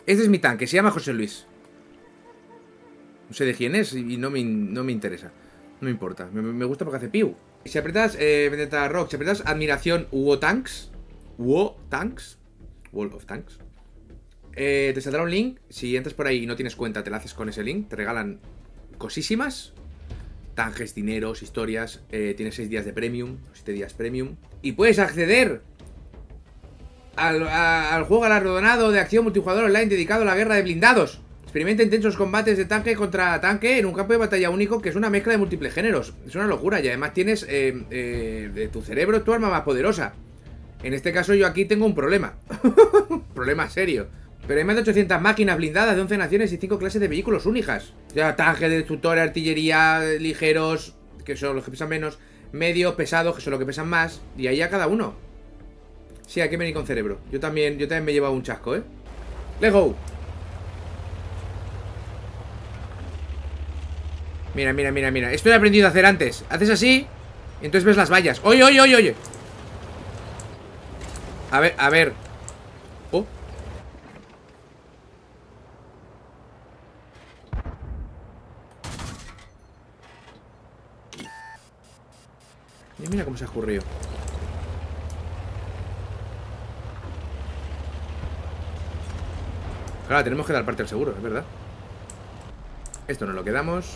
Este es mi tanque, se llama José Luis. No sé de quién es y no me interesa. No me importa, me gusta porque hace piu. Si apretas Vendetta Rock, si apretas Admiración WoW Tanks, Wall of Tanks, te saldrá un link. Si entras por ahí y no tienes cuenta, te la haces con ese link. Te regalan cosísimas. Tanques, dineros, historias. Tienes 6 días de premium, 7 días premium. Y puedes acceder al juego galardonado de acción multijugador online dedicado a la guerra de blindados. Experimenta intensos combates de tanque contra tanque en un campo de batalla único que es una mezcla de múltiples géneros. Es una locura y además tienes de tu cerebro tu arma más poderosa. En este caso yo aquí tengo un problema. Problema serio. Pero hay más de 800 máquinas blindadas de 11 naciones y 5 clases de vehículos únicas. Ya, tanques, destructores, artillería, ligeros, que son los que pesan menos, medios, pesados, que son los que pesan más. Y ahí a cada uno. Sí, hay que venir con cerebro. Yo también me he llevado un chasco, ¿eh? ¡Let's go! Mira, mira, mira, mira. Esto he aprendido a hacer antes. Haces así y entonces ves las vallas. ¡Oye, oye, oye, oye! A ver, a ver. Oh. Y mira cómo se ha escurrido. Claro, tenemos que dar parte al seguro, es verdad. Esto nos lo quedamos.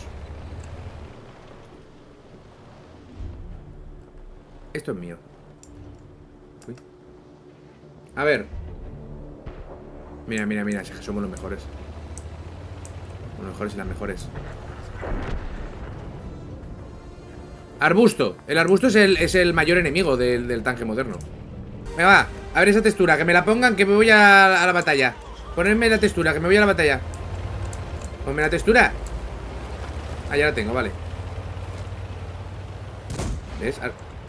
Esto es mío. Uy. A ver. Mira, mira, mira, es que somos los mejores. Los mejores y las mejores. Arbusto. El arbusto es el mayor enemigo del tanque moderno. Venga, va. A ver esa textura. Que me la pongan, que me voy a la batalla. Ponerme la textura, que me voy a la batalla. Ponme la textura. Ah, ya la tengo, vale. ¿Ves?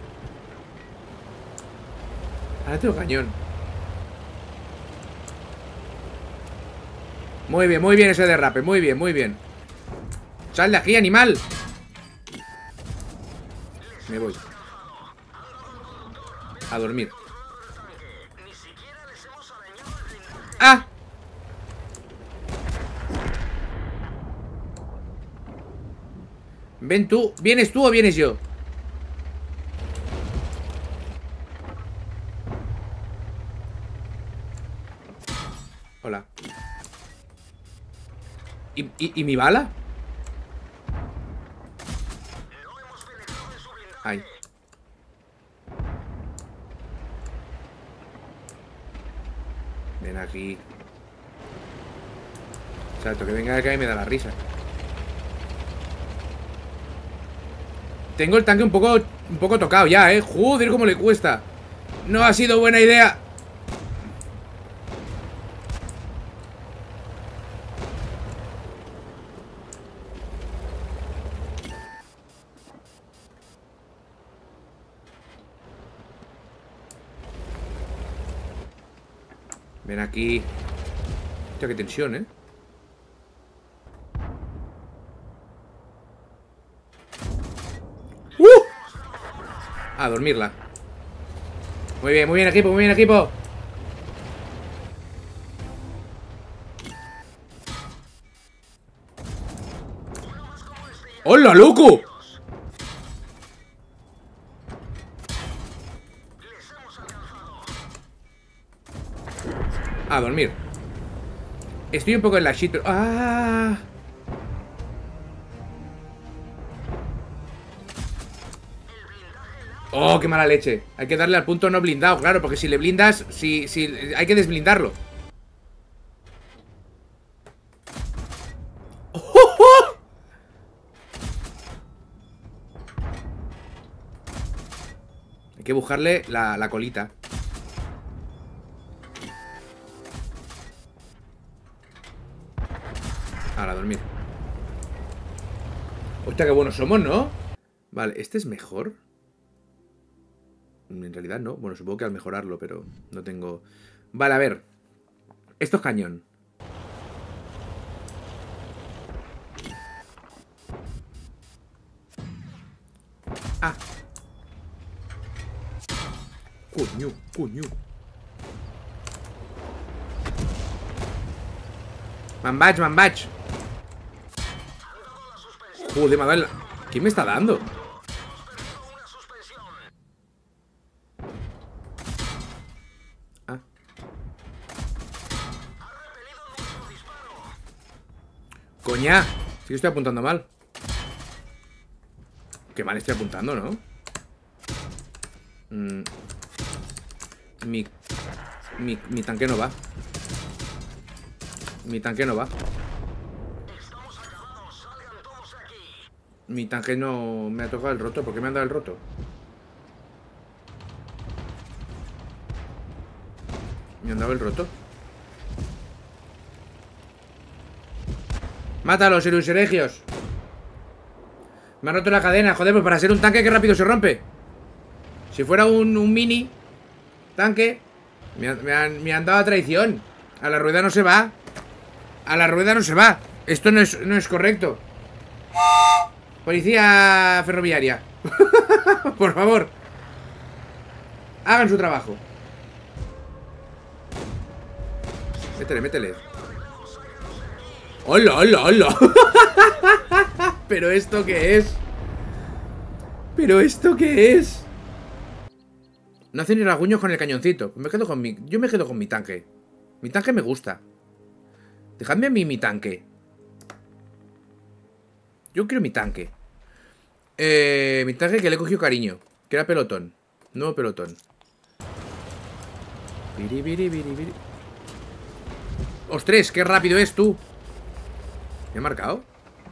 Ahora tengo cañón. Muy bien ese derrape. Muy bien, muy bien. Sal de aquí, animal. Me voy a dormir. ¡Ah! Ven tú. ¿Vienes tú o vienes yo? Hola. ¿Y mi bala? Ay. Ven aquí. Exacto, que venga acá y me da la risa. Tengo el tanque un poco tocado ya, Joder, cómo le cuesta. No ha sido buena idea. Ven aquí. Hostia, qué tensión, A dormirla. Muy bien, equipo, muy bien, equipo. ¡Hola, loco! A dormir. Estoy un poco en la shit, pero... ¡Ah! ¡Oh, qué mala leche! Hay que darle al punto no blindado, claro, porque si le blindas... Si hay que desblindarlo. ¡Oh! Hay que buscarle la colita. Ahora, a dormir. Hostia, qué buenos somos, ¿no? Vale, ¿este es mejor? En realidad no. Bueno, supongo que al mejorarlo, pero no tengo... Vale, a ver. Esto es cañón. Ah. Coño, coño. Man batch. Joder, me ha dado el... ¿Quién me está dando? Ah. Coña. Sí que estoy apuntando mal. Qué mal estoy apuntando, ¿no? Mi tanque no va. Mi tanque no va. Mi tanque no... Me ha tocado el roto. ¿Por qué me han dado el roto? Me han dado el roto. ¡Mátalos, ilusioregios! Me ha roto la cadena. Joder, pues para ser un tanque, qué rápido se rompe. Si fuera un mini tanque, me han dado a traición. A la rueda no se va. A la rueda no se va. Esto no es correcto. Policía ferroviaria. Por favor. Hagan su trabajo. Métele, métele. ¡Hola, hola, hola! ¿Pero esto qué es? ¿Pero esto qué es? No hace ni rasguños con el cañoncito. Yo me quedo con mi tanque. Mi tanque me gusta. Dejadme a mí mi tanque. Yo quiero mi tanque. Mi tanque que le he cogido cariño. Que era pelotón. Nuevo pelotón. ¡Ostras! ¡Qué rápido es tú! ¿Me ha marcado?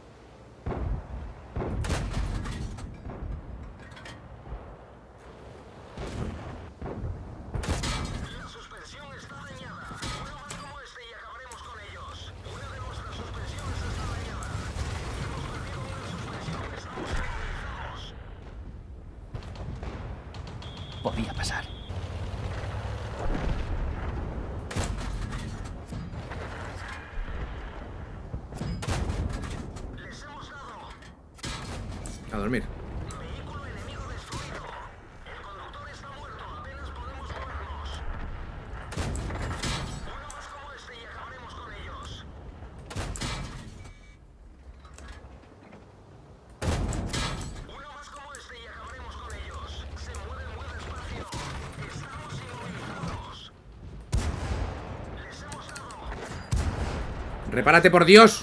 La suspensión está dañada. Uno más como este y acabaremos con ellos. Una de nuestras suspensiones está dañada. Hemos perdido una suspensión. Estamos inmovilizados. Podía pasar. A dormir. Vehículo enemigo destruido. El conductor está muerto. Apenas podemos movernos. Uno más como este y acabaremos con ellos. Uno más como este y acabaremos con ellos. Se mueven muy despacio. Estamos inmovilizados. Les hemos dado. ¡Repárate, por Dios!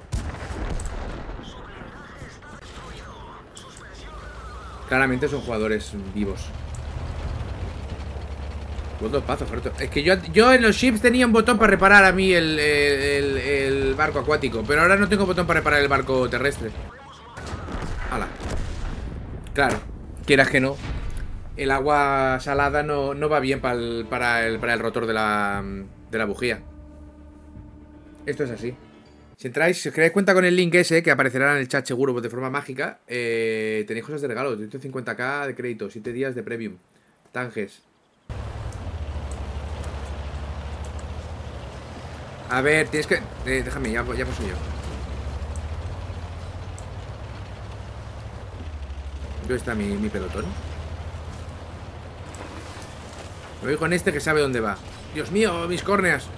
Claramente son jugadores vivos. Dos pazos, es que yo en los ships tenía un botón para reparar a mí el barco acuático. Pero ahora no tengo botón para reparar el barco terrestre. ¡Hala! Claro, quieras que no. El agua salada no va bien para el rotor de la bujía. Esto es así. Si entráis, si os queréis cuenta con el link ese, que aparecerá en el chat seguro de forma mágica, tenéis cosas de regalo. 150k de crédito, 7 días de premium, tanques. A ver, tienes que... déjame, ya paso yo. ¿Dónde está mi pelotón? Me voy con este que sabe dónde va. Dios mío, mis córneas.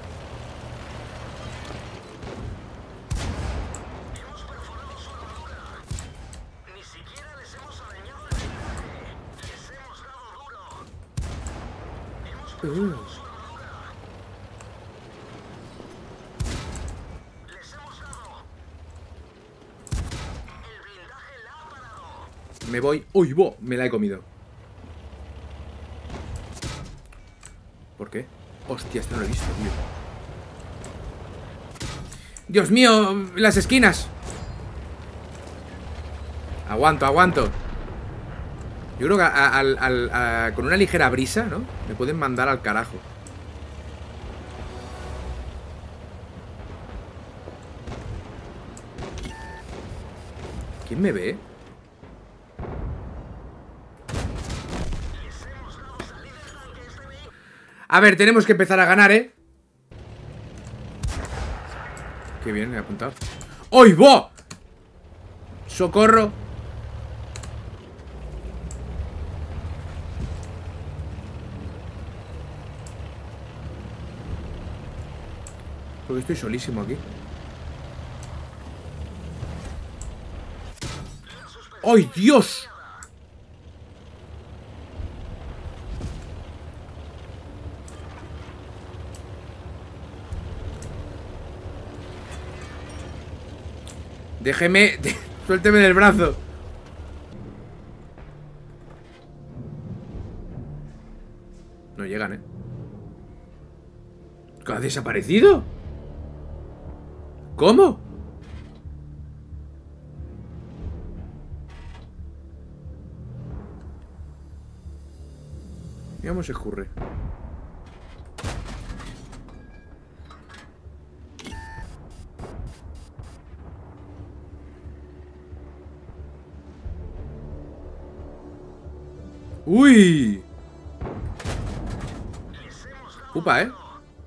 Me voy... ¡Uy, bo! Me la he comido. ¿Por qué? Hostia, esto no lo he visto, tío. ¡Dios mío! ¡Las esquinas! Aguanto, aguanto. Yo creo que con una ligera brisa, ¿no? Me pueden mandar al carajo. ¿Quién me ve? A ver, tenemos que empezar a ganar, ¿eh? Qué bien, me he apuntado. ¡Oy, bo! ¡Socorro! Porque estoy solísimo aquí. ¡Ay, Dios! Déjeme... Suélteme del brazo. No llegan, ¿eh? ¿Ha desaparecido? ¿Cómo? Mira cómo se escurre. ¡Uy! Upa, ¿eh?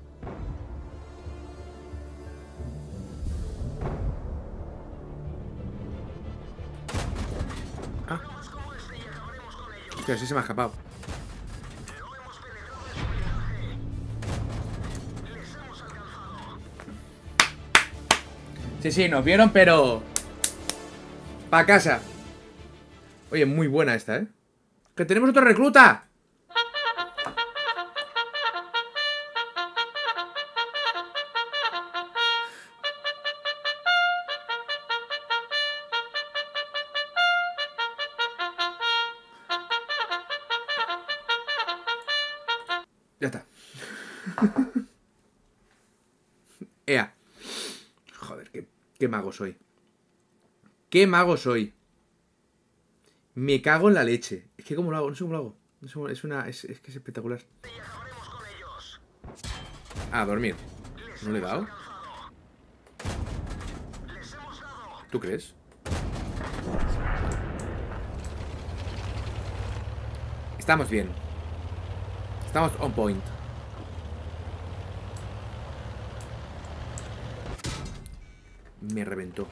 Ah. Hostia, sí se me ha escapado. Sí, sí, nos vieron, pero... Pa' casa. Oye, muy buena esta, ¿eh? ¡Que tenemos otro recluta! Ya está. Ea. Joder, qué mago soy. ¡Qué mago soy! Me cago en la leche. Es que cómo lo hago, no sé cómo lo hago. No sé cómo- es que es espectacular. Ah, a dormir. ¿No le he dado? ¿Tú crees? Estamos bien. Estamos on point. Me reventó.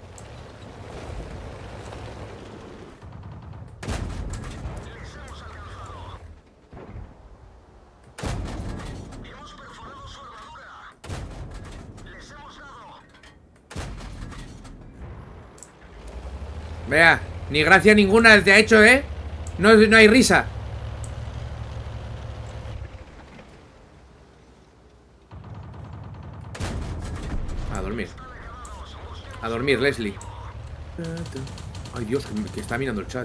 Vea, ni gracia ninguna te ha hecho, ¿eh? No, no hay risa. A dormir. A dormir, Leslie. Ay, Dios, que está mirando el chat.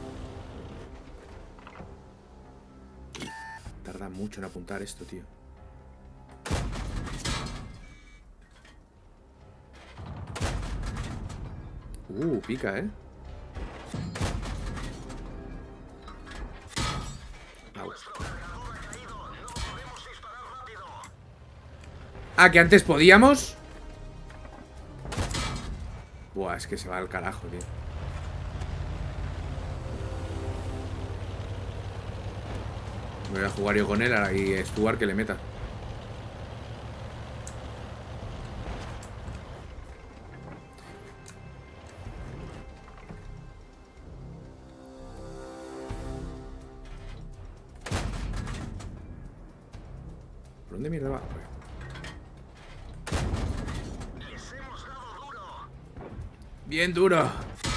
Tarda mucho en apuntar esto, tío. Pica, ¿eh? Au. Ah, que antes podíamos. Buah, es que se va al carajo, tío. Voy a jugar yo con él y Stuart que le meta. ¿Por dónde mierda va? Bien duro.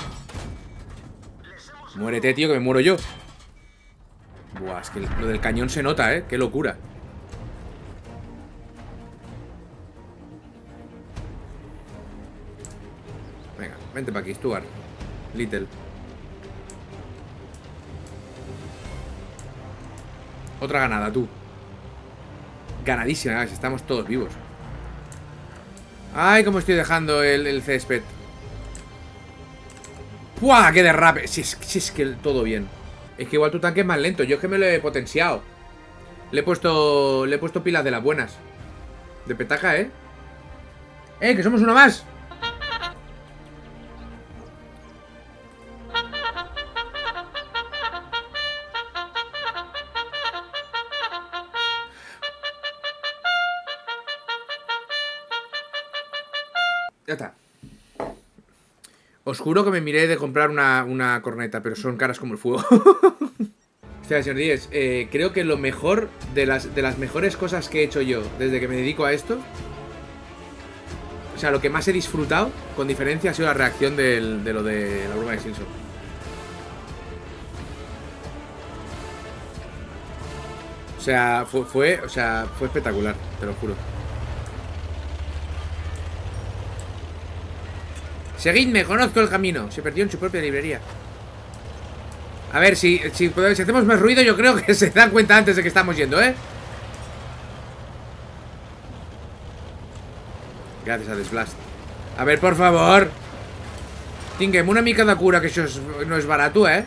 Muérete, tío, que me muero yo. Buah, es que lo del cañón se nota, ¿eh? Qué locura. Venga, vente para aquí, Stuart. Little. Otra ganada, tú. Ganadísima, si estamos todos vivos. Ay, cómo estoy dejando el césped. ¡Buah! ¡Qué derrape! Si es que todo bien. Es que igual tu tanque es más lento. Yo es que me lo he potenciado. Le he puesto pilas de las buenas. De petaca, ¿eh? ¡Que somos uno más! Ya está. Os juro que me miré de comprar una corneta, pero son caras como el fuego. Hostia, señor Díez, creo que lo mejor de las mejores cosas que he hecho yo desde que me dedico a esto O sea, lo que más he disfrutado, con diferencia, ha sido la reacción de lo de la broma de Simpson. O sea, fue espectacular, te lo juro. Seguidme, conozco el camino. Se perdió en su propia librería. A ver, si hacemos más ruido, yo creo que se dan cuenta antes de que estamos yendo, ¿eh? Gracias a Desblast. A ver, por favor. Tinguem una mica de cura, que això no és barato, ¿eh?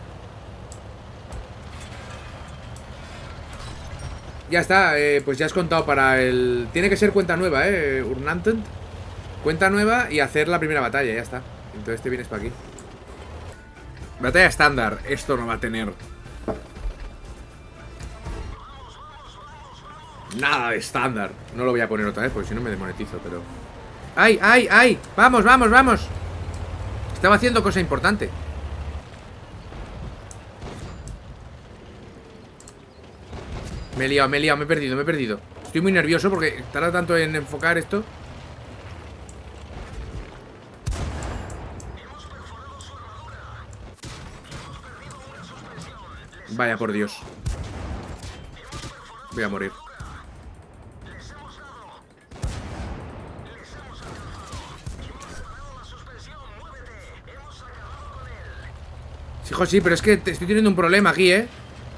Ya está, pues ya has contado para el... Tiene que ser cuenta nueva, Urnantent. Cuenta nueva y hacer la primera batalla, ya está. Entonces te vienes para aquí. Batalla estándar, esto no va a tener nada de estándar. No lo voy a poner otra vez porque si no me desmonetizo, pero... ¡Ay, ay, ay! ¡Vamos, vamos, vamos! Estaba haciendo cosa importante. Me he liado, me he perdido. Estoy muy nervioso porque tarda tanto en enfocar esto. Vaya por Dios. Voy a morir. Sí, hijo, sí, pero es que estoy teniendo un problema aquí, ¿eh?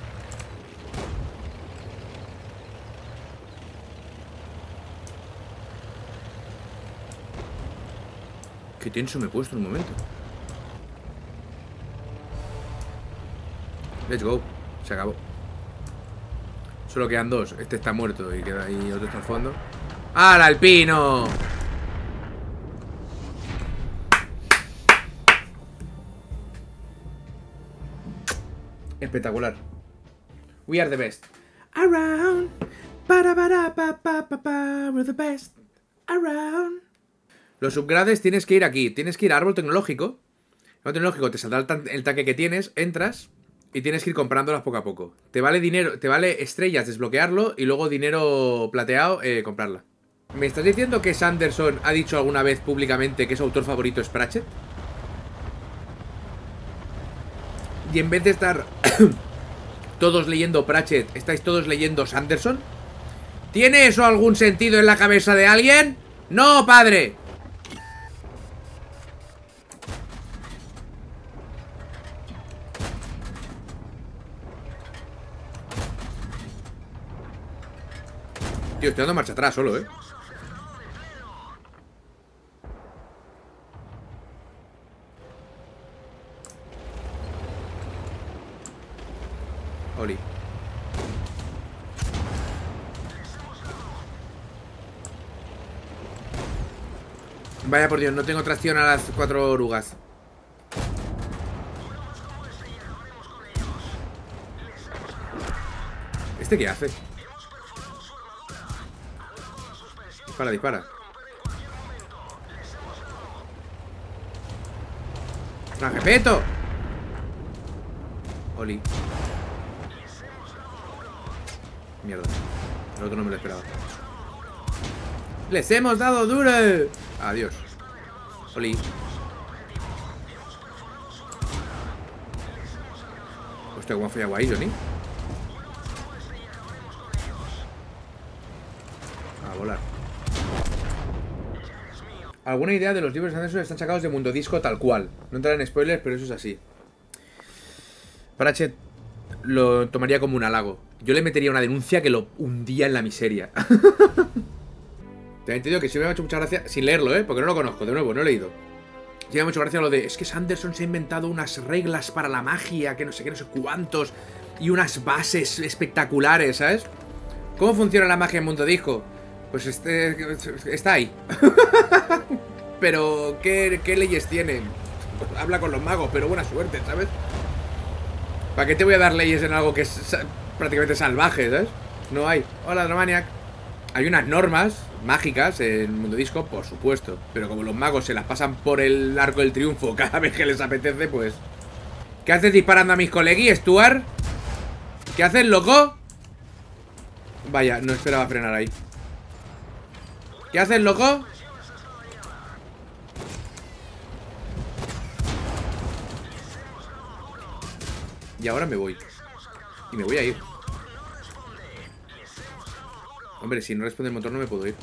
Qué tenso me he puesto en un momento. Let's go. Se acabó. Solo quedan dos. Este está muerto y queda ahí otro está al fondo. ¡Al alpino! Espectacular. We are the best. Around. Para pa pa pa pa. We're the best. Around. Los upgrades tienes que ir aquí. Tienes que ir a árbol tecnológico. Árbol tecnológico te saldrá el tanque que tienes. Entras. Y tienes que ir comprándolas poco a poco. Te vale dinero, te vale estrellas desbloquearlo y luego dinero plateado comprarla. ¿Me estás diciendo que Sanderson ha dicho alguna vez públicamente que su autor favorito es Pratchett? Y en vez de estar todos leyendo Pratchett, ¿estáis todos leyendo Sanderson? ¿Tiene eso algún sentido en la cabeza de alguien? ¡No, padre! Tío, estoy dando marcha atrás solo, Oli. Vaya por Dios, no tengo tracción a las 4 orugas. ¿Este qué hace? Dispara, dispara. ¡Rangepeto! Oli. Mierda. El otro no me lo esperaba. ¡Les hemos dado duro! Adiós. Oli. Hostia, ¿cómo ha fallado ahí, Johnny? A volar. Alguna idea de los libros de Sanderson están sacados de Mundo Disco tal cual. No entraré en spoilers, pero eso es así. Pratchett lo tomaría como un halago. Yo le metería una denuncia que lo hundía en la miseria. Te he entendido que sí me ha hecho mucha gracia, sin leerlo, porque no lo conozco, de nuevo, no he leído. Sí me ha hecho gracia lo de, es que Sanderson se ha inventado unas reglas para la magia, que no sé qué, no sé cuántos, y unas bases espectaculares, ¿sabes? ¿Cómo funciona la magia en Mundo Disco? Pues está ahí. Pero, ¿qué leyes tiene? Habla con los magos, pero buena suerte, ¿sabes? ¿Para qué te voy a dar leyes en algo que es prácticamente salvaje, ¿sabes? No hay. Hola, Dramaniac. Hay unas normas mágicas en Mundo Disco, por supuesto. Pero como los magos se las pasan por el arco del triunfo cada vez que les apetece, pues... ¿Qué haces disparando a mis colegis, Stuart? ¿Qué haces, loco? Vaya, no esperaba frenar ahí. ¿Qué haces, loco? Y ahora me voy. Y me voy a ir. Hombre, si no responde el motor no me puedo ir.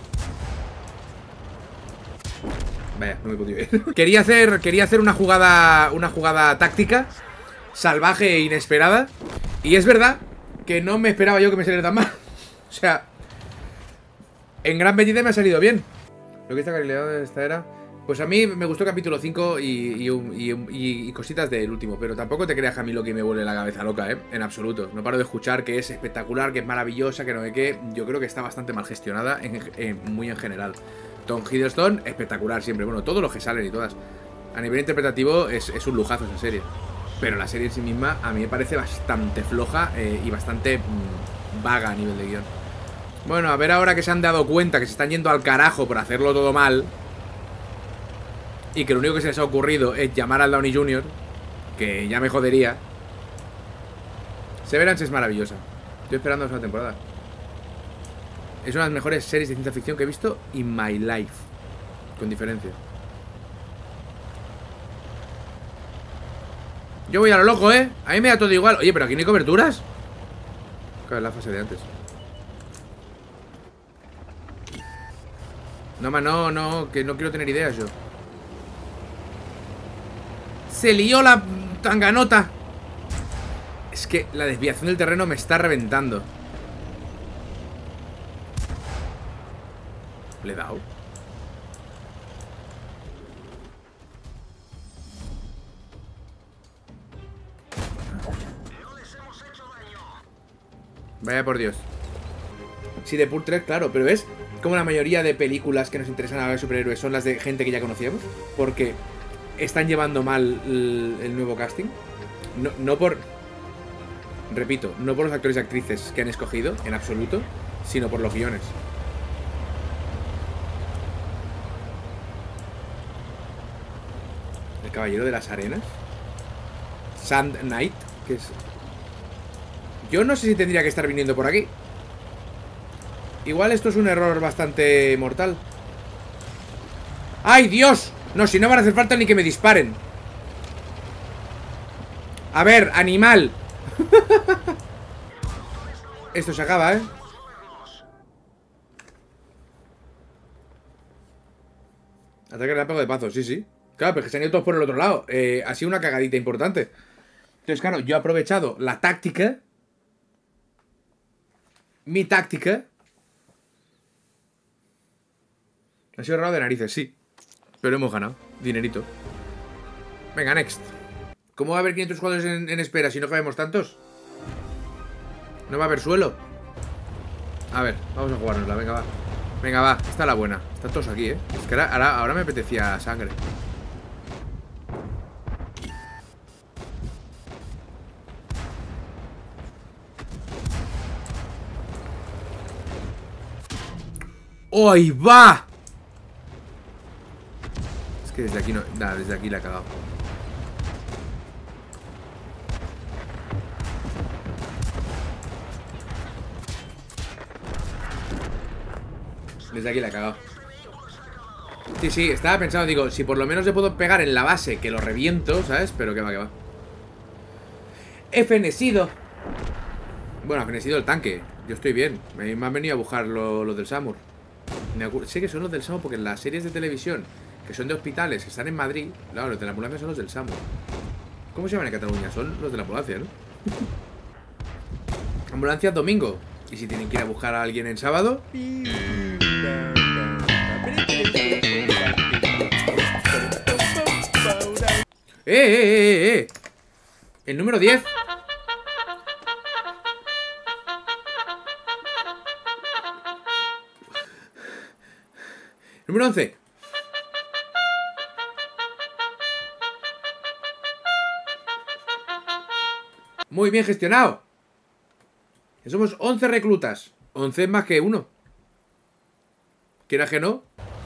Vaya, no me he podido ir. Quería hacer una jugada táctica salvaje e inesperada. Y es verdad que no me esperaba yo que me saliera tan mal. O sea, en gran medida me ha salido bien. Lo que está calidad de esta era. Pues a mí me gustó capítulo 5 y cositas del último. Pero tampoco te creas que a mí lo que me vuelve la cabeza loca, en absoluto. No paro de escuchar que es espectacular, que es maravillosa, que no sé qué. Yo creo que está bastante mal gestionada, muy en general. Tom Hiddleston, espectacular siempre. Bueno, todos los que salen y todas. A nivel interpretativo es un lujazo esa serie. Pero la serie en sí misma a mí me parece bastante floja y bastante vaga a nivel de guión. Bueno, a ver ahora que se han dado cuenta que se están yendo al carajo por hacerlo todo mal. Y que lo único que se les ha ocurrido es llamar al Downey Jr., que ya me jodería. Severance es maravillosa. Estoy esperando la segunda temporada. Es una de las mejores series de ciencia ficción que he visto in my life. Con diferencia. Yo voy a lo loco, A mí me da todo igual. Oye, pero aquí no hay coberturas. Claro, es la fase de antes. No, que no quiero tener ideas yo. Se lió la tanganota. Es que la desviación del terreno me está reventando. ¿Le he dado? Vaya por Dios. Sí, de Pur 3, claro, pero es como la mayoría de películas que nos interesan a ver superhéroes son las de gente que ya conocíamos. Porque están llevando mal el nuevo casting. No por... Repito, no por los actores y actrices que han escogido, en absoluto, sino por los guiones. El Caballero de las Arenas. Sand Knight, que es... Yo no sé si tendría que estar viniendo por aquí. Igual esto es un error bastante mortal. ¡Ay, Dios! No, si no van a hacer falta ni que me disparen. A ver, animal. Esto se acaba, Ataque relámpago de pazo, sí. Claro, pero que se han ido todos por el otro lado. Ha sido una cagadita importante. Entonces, claro, yo he aprovechado la táctica. Mi táctica. Ha sido raro de narices, sí. Pero hemos ganado. Dinerito. Venga, next. ¿Cómo va a haber 500 jugadores en espera si no cabemos tantos? No va a haber suelo. A ver, vamos a jugárnosla, venga, va. Venga, va, esta es la buena. Están todos aquí, Es que ahora me apetecía sangre. ¡Ahí va! Es que desde aquí no... Nada, desde aquí la he cagado. Desde aquí la he cagado. Sí, estaba pensando, digo, si por lo menos le puedo pegar en la base, que lo reviento, ¿sabes? Pero que va. He fenecido. Bueno, ha fenecido el tanque. Yo estoy bien. Me han venido a buscar los del SAMUR. Sé que son los del SAMUR porque en las series de televisión, que son de hospitales, que están en Madrid, claro, los de la ambulancia son los del SAMUR. ¿Cómo se llaman en Cataluña? Son los de la ambulancia, ¿no? Ambulancia domingo. Y si tienen que ir a buscar a alguien en sábado... El número 10. Número 11. Muy bien gestionado. Somos 11 reclutas. 11 más que uno. ¿Quieras que no?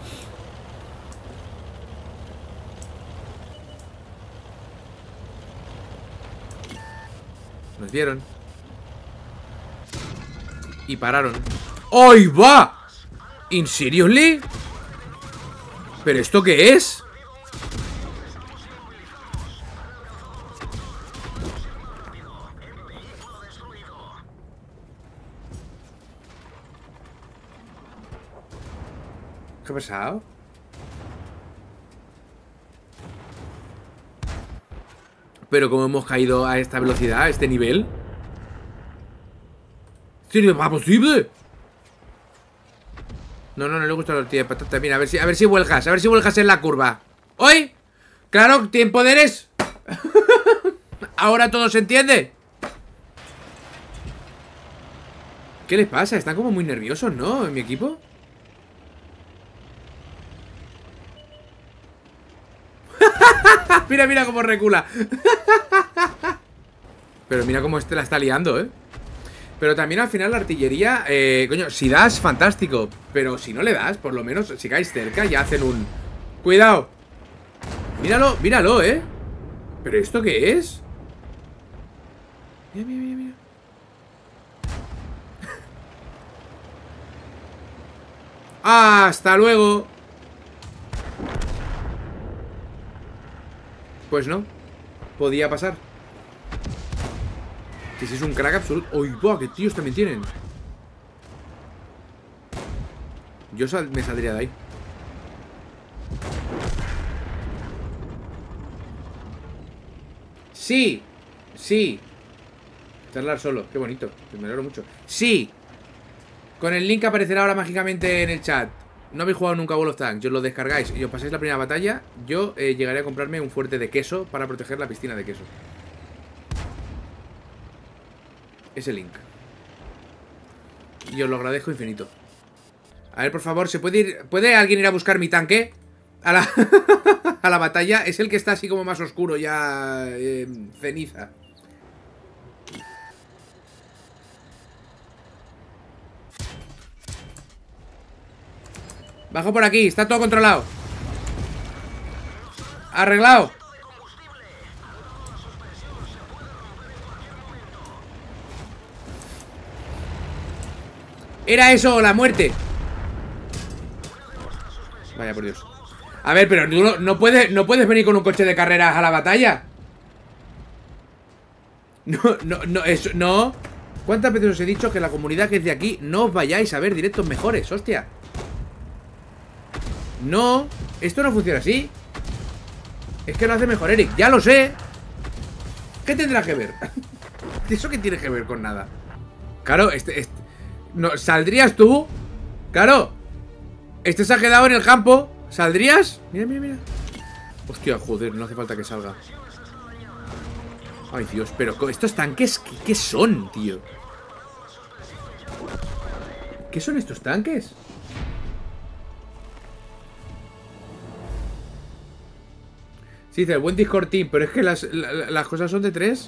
Nos vieron. Y pararon. ¡Ahí va! ¿In seriously? ¿Pero esto qué es? ¿Qué ha pasado? Pero ¿cómo hemos caído a esta velocidad, a este nivel? ¿Sí, es más posible? No le gusta la tortilla de patata. Mira, a ver si vuelcas. A ver si vuelcas en la curva. ¡Hoy! ¡Claro! ¡Tiene poderes! Ahora todo se entiende. ¿Qué les pasa? Están como muy nerviosos, ¿no? En mi equipo. Mira cómo recula. Pero mira cómo la está liando, ¿eh? Pero también al final la artillería, coño, si das, fantástico. Pero si no le das, por lo menos si caes cerca ya hacen un... ¡Cuidado! Míralo, ¿eh? ¿Pero esto qué es? Mira. ¡Hasta luego! Pues no. Podía pasar. Que si es un crack absoluto. ¡Uy, buah! ¡Qué tíos también tienen! Yo me saldría de ahí. Sí. Charlar solo, qué bonito. Me alegro mucho. Sí. Con el link aparecerá ahora mágicamente en el chat. No habéis jugado nunca World of Tanks. Yo lo descargáis y os pasáis la primera batalla. Yo llegaré a comprarme un fuerte de queso para proteger la piscina de queso. Ese link. Y os lo agradezco infinito. A ver, por favor, ¿se puede ir? ¿Puede alguien ir a buscar mi tanque? A la, a la batalla. Es el que está así como más oscuro ya. Ceniza. Bajo por aquí, está todo controlado. Arreglado. Era eso, la muerte. Vaya por Dios. A ver, pero tú no puedes venir con un coche de carreras a la batalla. No. ¿Cuántas veces os he dicho que la comunidad que es de aquí no os vayáis a ver directos mejores? Hostia. No, esto no funciona así. Es que lo hace mejor Eric, ya lo sé. ¿Qué tendrá que ver? ¿Eso qué tiene que ver con nada? Claro, no, ¿saldrías tú? Claro. Este se ha quedado en el campo. ¿Saldrías? Mira. Hostia, joder, no hace falta que salga. Ay, Dios, pero estos tanques, ¿qué son, tío? ¿Qué son estos tanques? Sí, dice, el buen Discord Team, pero es que las cosas son de 3.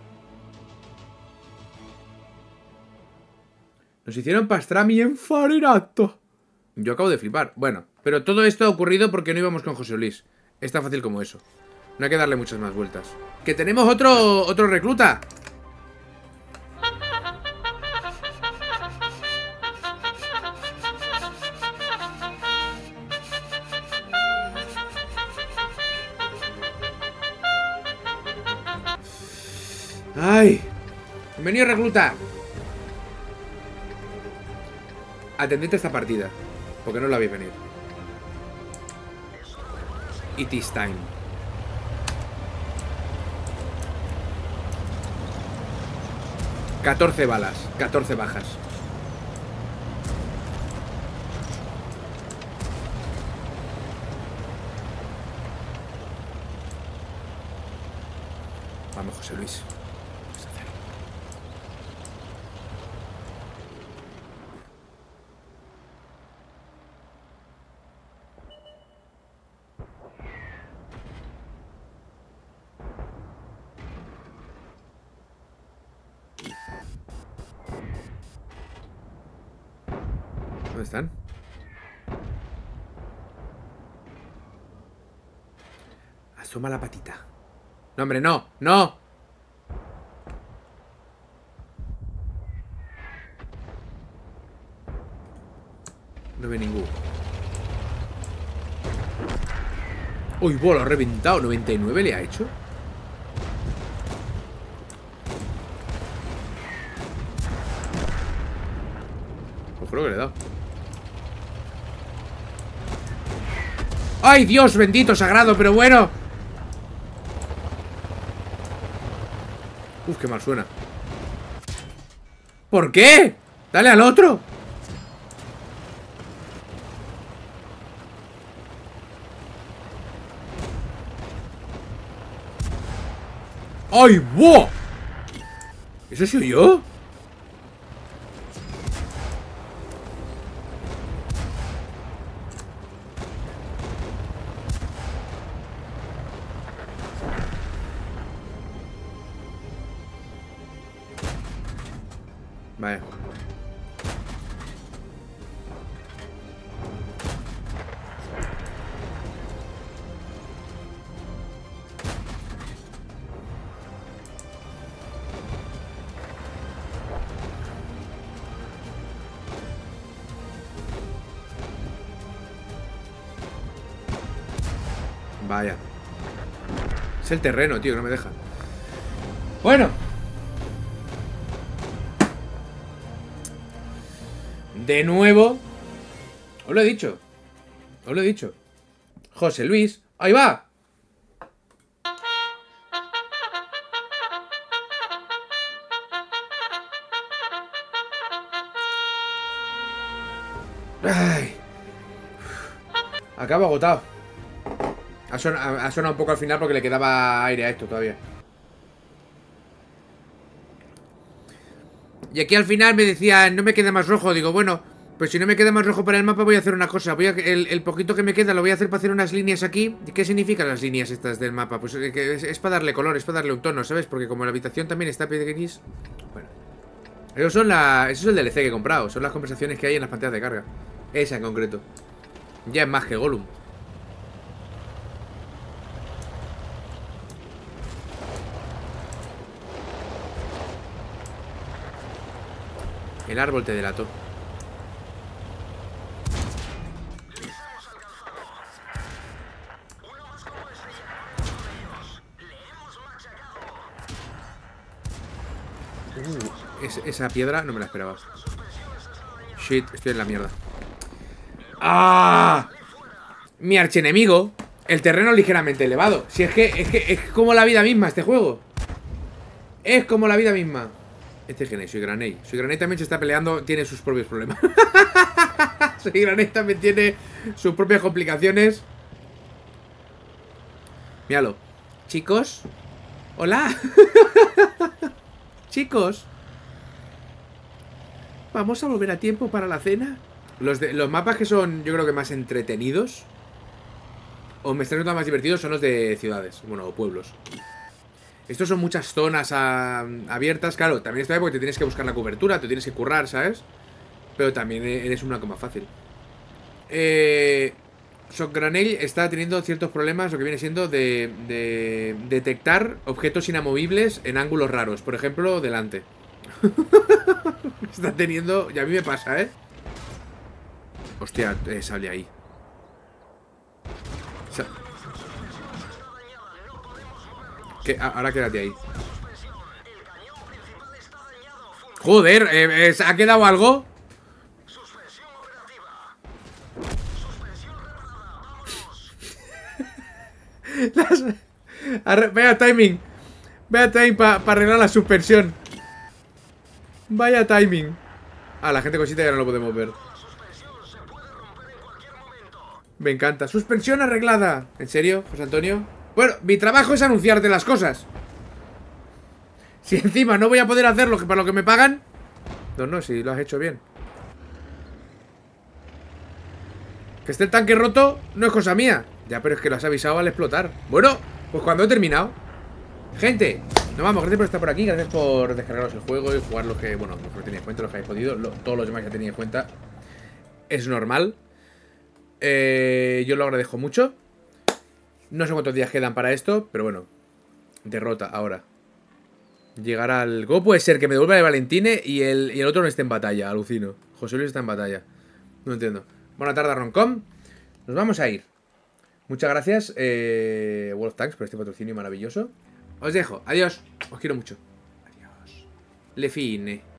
Nos hicieron pastrami en Farinato. Yo acabo de flipar. Bueno, pero todo esto ha ocurrido porque no íbamos con José Luis. Es tan fácil como eso. No hay que darle muchas más vueltas. ¡Que tenemos otro recluta! ¡Ay! Bienvenido, recluta. Atended a esta partida, porque no la veis venir. It is time. ...14 balas, 14 bajas. Vamos, José Luis. ¿Dónde están? Asoma la patita. No, hombre, no, no. No ve ninguno. Uy, lo ha reventado. 99 le ha hecho. Pues creo que le he dado. ¡Ay, Dios bendito, sagrado! Pero bueno. Uf, qué mal suena. ¿Por qué? Dale al otro. ¡Ay, wow! ¿Eso soy yo? Vale. Vaya. Es el terreno, tío, que no me deja. Bueno. De nuevo. Os lo he dicho. Os lo he dicho. José Luis. ¡Ahí va! Ay. Acabo agotado. Ha sonado un poco al final porque le quedaba aire a esto todavía. Y aquí al final me decía, no me queda más rojo. Digo, bueno, pues si no me queda más rojo para el mapa voy a hacer una cosa. El poquito que me queda lo voy a hacer para hacer unas líneas aquí. ¿Qué significan las líneas estas del mapa? Pues es para darle color, es para darle un tono, ¿sabes? Porque como la habitación también está gris. Bueno. Eso es el DLC que he comprado. Son las conversaciones que hay en las pantallas de carga. Esa en concreto. Ya es más que Gollum. El árbol te delató. Esa piedra no me la esperaba. Shit, estoy en la mierda. ¡Ah! Mi archienemigo. El terreno ligeramente elevado. Si es que es como la vida misma este juego. Es como la vida misma. Este es Genei, soy Granei. Soy Granei también se está peleando, tiene sus propios problemas. Soy Granei también tiene sus propias complicaciones. Míralo. Chicos. Hola. Chicos. ¿Vamos a volver a tiempo para la cena? Los mapas que son, yo creo que más entretenidos o me están resultando más divertidos son los de ciudades, bueno, o pueblos. Estos son muchas zonas abiertas. Claro, también está bien porque te tienes que buscar la cobertura, te tienes que currar, ¿sabes? Pero también eres una coma fácil. Granei está teniendo ciertos problemas, lo que viene siendo de detectar objetos inamovibles en ángulos raros. Por ejemplo, delante. Está teniendo... Y a mí me pasa, ¿eh? Hostia, sale ahí. Ahora quédate ahí. Joder, ¿ha quedado algo? Vaya timing. Vaya timing para arreglar la suspensión. Vaya timing. Ah, la gente cosita ya no lo podemos ver. Me encanta. Suspensión arreglada. ¿En serio, José Antonio? Bueno, mi trabajo es anunciarte las cosas. Si encima no voy a poder hacer para lo que me pagan. No, si lo has hecho bien. Que esté el tanque roto no es cosa mía. Ya, pero es que lo has avisado al explotar. Bueno, pues cuando he terminado. Gente, nos vamos, gracias por estar por aquí. Gracias por descargaros el juego y jugar los que, bueno, los que tenéis en cuenta, los que habéis podido. Todos los demás que tenéis en cuenta. Es normal. Yo lo agradezco mucho. No sé cuántos días quedan para esto, pero bueno. Derrota ahora. Llegará al... ¿Cómo puede ser que me devuelva el Valentine y el otro no esté en batalla? Alucino. José Luis está en batalla. No entiendo. Buena tarde, Roncom. Nos vamos a ir. Muchas gracias, World of Tanks, por este patrocinio maravilloso. Os dejo. Adiós. Os quiero mucho. Adiós. Le fine.